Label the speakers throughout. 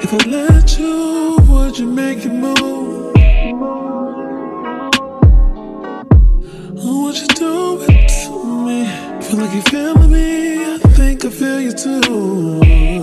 Speaker 1: If I let you, would you make it move? Would you do it to me? Feel like you're feeling me, I think I feel you too.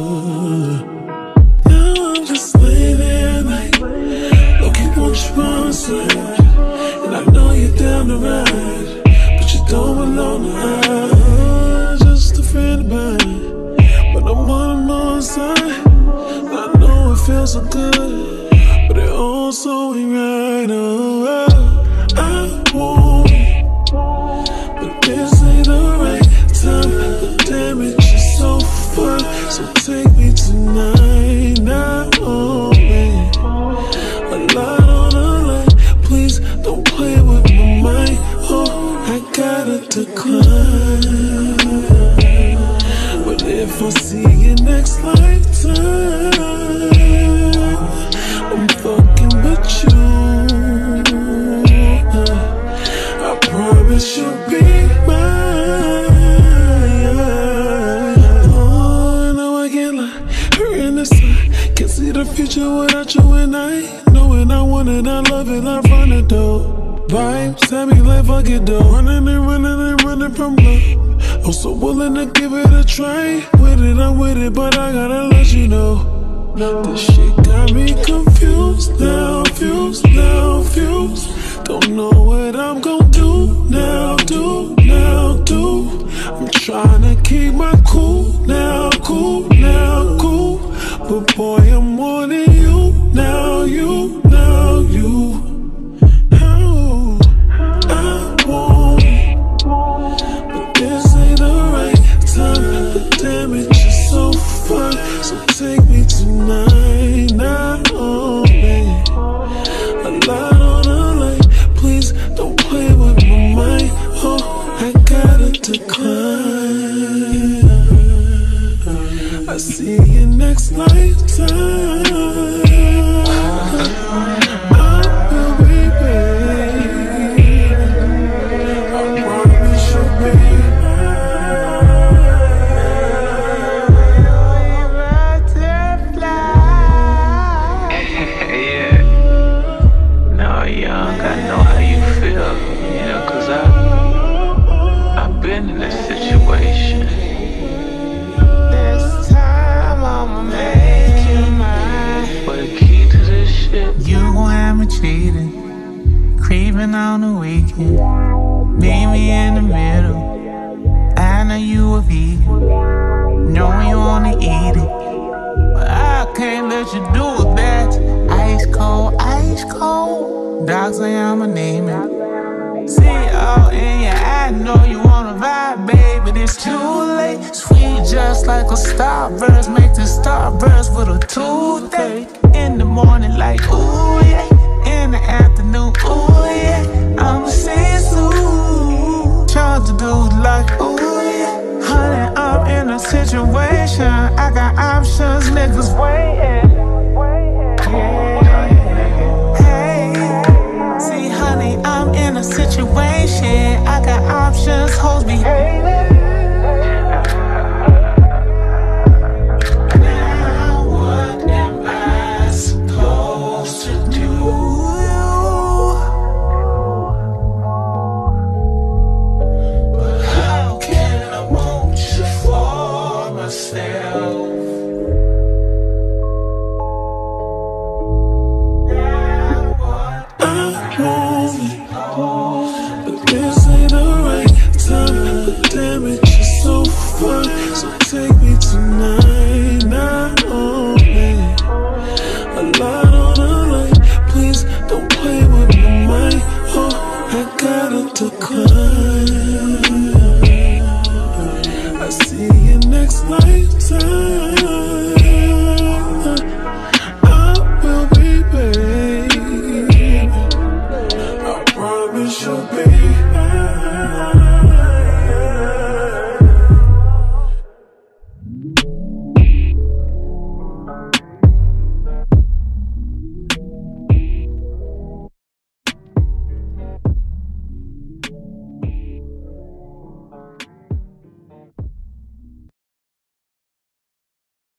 Speaker 1: Now I'm just laying there like, look, you want you by my side, and I know you're down to ride, but you don't belong to us. Just a friend of mine, but I'm on my side. I know it feels so good, but it also ain't right. Oh, I won't, but this ain't the right time. The damage is so fun, so take me tonight. Not only a lot on the line, please don't play with my mind. Oh, I gotta decline. But if I see you next lifetime, I'm fucking with you. I promise you'll be mine. Oh, I know I get like her in the sun. Can't see the future without you and I. Knowing I want it, I love it, I run it though. Vibes have me like fuck it though. Running and running and running from love. I'm so willing to give it a try. With it, I'm with it, but I gotta let you know. This shit got me confused, now fused, now fused. Don't know what I'm gon' do, now do, now do. I'm tryna keep my cool, now cool, now cool. But boy, I'm wanting you, now you, now you. Oh, I won't, but this ain't the right time. The damage is so fun, so take me tonight. Not only a lot on the line, please don't play with my mind. Oh, I gotta decline. I see you next lifetime.
Speaker 2: Creeping on the weekend, meet me in the middle. I know you a vegan, know you wanna eat it, but I can't let you do it. That's ice cold, ice cold. Dogs say I'ma name it. See it all in your eye, know you wanna vibe, babe, but it's too late. Sweet just like a starburst, make the starburst with a toothache. In the morning like ooh yeah, in the afternoon, ooh yeah, I'ma say it's ooh. Charge the dude like ooh yeah. Honey, I'm in a situation, I got options, niggas waiting. Hey, see honey, I'm in a situation, I got options, hoes be hating.
Speaker 1: I see you next lifetime.